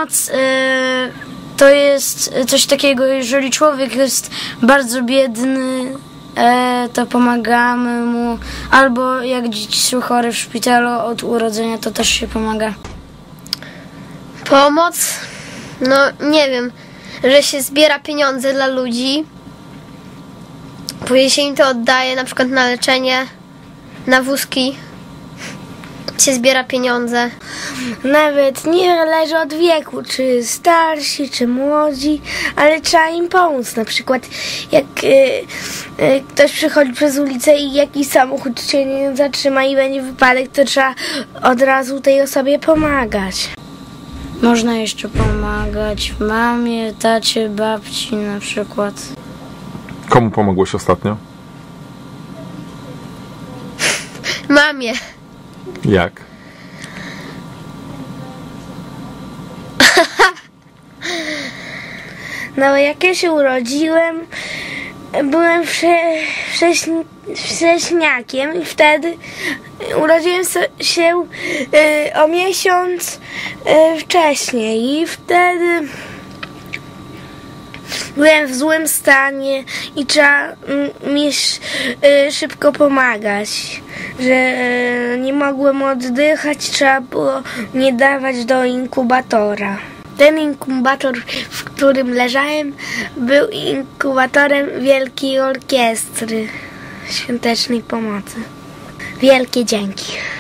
Pomoc to jest coś takiego, jeżeli człowiek jest bardzo biedny, to pomagamy mu, albo jak dzieci są chore w szpitalu od urodzenia, to też się pomaga. Pomoc? No nie wiem, że się zbiera pieniądze dla ludzi, później się im to oddaje na przykład na leczenie, na wózki, się zbiera pieniądze. Nawet nie zależy od wieku, czy starsi, czy młodzi, ale trzeba im pomóc. Na przykład jak ktoś przechodzi przez ulicę i jakiś samochód się nie zatrzyma i będzie wypadek, to trzeba od razu tej osobie pomagać. Można jeszcze pomagać mamie, tacie, babci na przykład. Komu pomogłeś ostatnio? Mamie. Jak? No jak ja się urodziłem, byłem wrześniakiem i wtedy urodziłem się o miesiąc wcześniej i wtedy byłem w złym stanie i trzeba mi szybko pomagać, że nie mogłem oddychać, trzeba było mnie dawać do inkubatora. Ten inkubator, w którym leżałem, był inkubatorem Wielkiej Orkiestry Świątecznej Pomocy. Wielkie dzięki.